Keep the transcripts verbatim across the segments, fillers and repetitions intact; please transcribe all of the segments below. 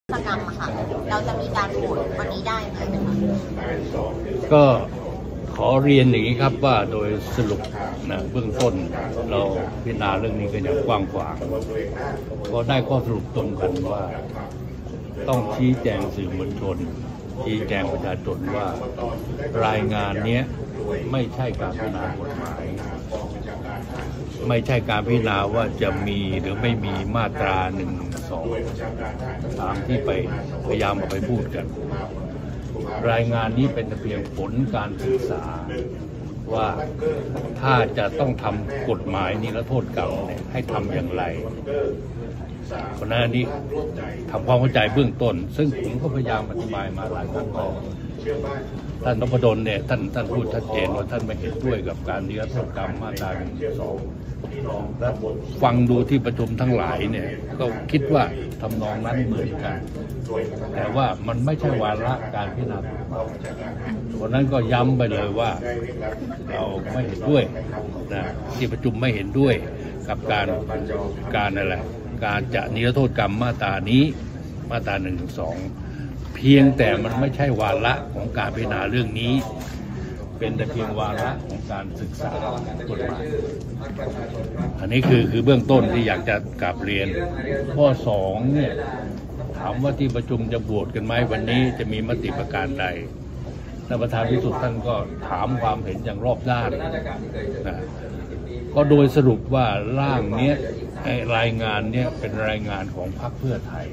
กรรมอะค่ะเราจะมีการโหวตวันนี้ได้ไหมคะก็ขอเรียนอย่างนี้ครับว่าโดยสรุปนะเบื้องต้นเราพิจารณาเรื่องนี้กันอย่างกว้างขวางก็ได้ข้อสรุปตรงกันว่าต้องชี้แจงสื่อมวลชนชี้แจงประชาชนว่ารายงานนี้ไม่ใช่การพิจารณากฎหมายไม่ใช่การพิจารณาว่าจะมีหรือไม่มีมาตราหนึ่งสองตามที่ไปพยายามเอาไปพูดกันรายงานนี้เป็นเพียงผลการศึกษาว่าถ้าจะต้องทำกฎหมายนิรโทษกรรมเนี่ยให้ทำอย่างไรเพราะนั้นนี้ทำความเข้าใจเบื้องต้นซึ่งผมก็พยายามอธิบายมาหลายครั้งแล้วท่านนพดลเนี่ยท่านท่านพูดชัดเจนว่าท่านไม่เห็นด้วยกับการนิรโทษกรรมมาตราหนึ่งสองและฟังดูที่ประชุมทั้งหลายเนี่ยก็คิดว่าทำนองนั้นเหมือนกันแต่ว่ามันไม่ใช่วาระการพิจารณาเพราะนั้นก็ย้ำไปเลยว่าเราไม่เห็นด้วยนะที่ประชุมไม่เห็นด้วยกับการการอะไรการจะนิรโทษกรรมมาตรานี้มาตราหนึ่งสองเพียงแต่มันไม่ใช่วาระของการพิจารณาเรื่องนี้เป็นแต่เพียงวาระของการศึกษากฎหมายอันนี้คือคือเบื้องต้นที่อยากจะกลับเรียนข้อสองเนี่ยถามว่าที่ประชุมจะโหวตกันไหมวันนี้จะมีมติประการใดท่านประธานวิสุทธิ์ท่านก็ถามความเห็นอย่างรอบด้านนะก็โดยสรุปว่าร่างนี้รายงานนี้เป็นรายงานของพรรคเพื่อไทย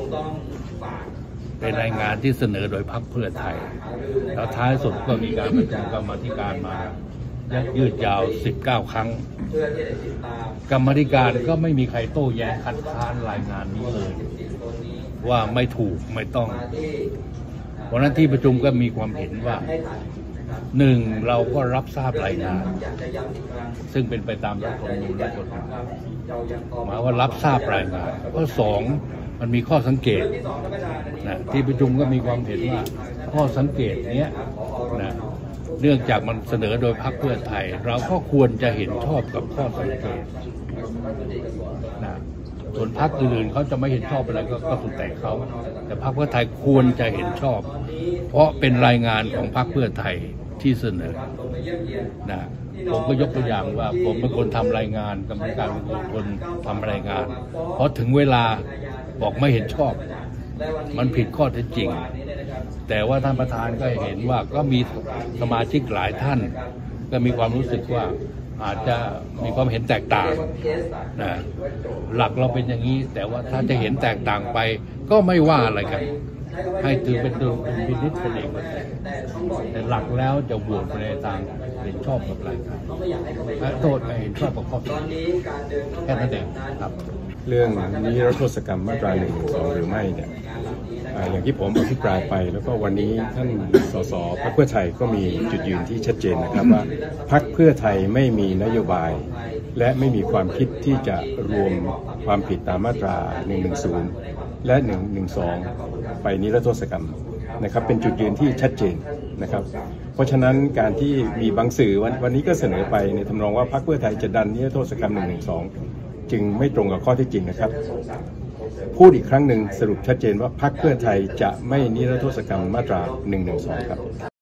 เป็นรายงานที่เสนอโดยพรรคเพื่อไทยแล้วท้ายสุดก็มีการประชุมกรรมาธิการมายืดยาวสิบเก้าครั้งกรรมาธิการก็ไม่มีใครโต้แย้งคัดค้านรายงานนี้เลยว่าไม่ถูกไม่ต้องเพราะนั้นที่ประชุมก็มีความเห็นว่าหนึ่งเราก็รับทราบรายงานซึ่งเป็นไปตามรัฐธรรมนูญและกฎหมายหมายว่ารับทราบรายงานข้อสองมันมีข้อสังเกตนะที่ประชุมก็มีความเห็นว่าข้อสังเกตเนี้ยนะเนื่องจากมันเสนอโดยพรรคเพื่อไทยเราก็ควรจะเห็นชอบกับข้อสังเกตนะส่วนพรรคอื่นๆเขาจะไม่เห็นชอบอะไรก็ก็สุดแต่เขาแต่พรรคเพื่อไทยควรจะเห็นชอบเพราะเป็นรายงานของพรรคเพื่อไทยที่เสนอนะผมก็ยกตัวอย่างว่าผมเป็นคนทำรายงานกรรมการเป็นคนทำรายงานเพราะถึงเวลาบอกไม่เห็นชอบมันผิดข้อเท็จจริงแต่ว่าท่านประธานก็เห็นว่าก็มีสมาชิกหลายท่านก็มีความรู้สึกว่าอาจจะมีความเห็นแตกต่างนะหลักเราเป็นอย่างนี้แต่ว่าถ้าจะเห็นแตกต่างไปก็ไม่ว่าอะไรกันให้ถือเป็นดุลพินิจเป็นเองแต่หลักแล้วจะโหวตไปในทางเห็นชอบกับรายการและโทษไม่เห็นชอบกับข้อเสนอแค่นั้นเองครับเรื่องนิรโทษกรรมมาตราหนึ่งสองหรือไม่เนี่ยอย่างที่ผมอภิปรายไปแล้วก็วันนี้ท่านสสพรรคเพื่อไทยก็มีจุดยืนที่ชัดเจนนะครับว่าพรรคเพื่อไทยไม่มีนโยบายและไม่มีความคิดที่จะรวมความผิดตามมาตราหนึ่งหนึ่งศูนย์และหนึ่งหนึ่งสองไปนิรโทษกรรมนะครับเป็นจุดยืนที่ชัดเจนนะครับเพราะฉะนั้นการที่มีบางสื่อวันวันนี้ก็เสนอไปในทำนองว่าพรรคเพื่อไทยจะดันนิรโทษกรรมหนึ่งหนึ่งสองจึงไม่ตรงกับข้อเท็จจริงนะครับพูดอีกครั้งหนึ่งสรุปชัดเจนว่าพรรคเพื่อไทยจะไม่นิรโทษกรรมมาตราหนึ่งหนึ่งสองครับ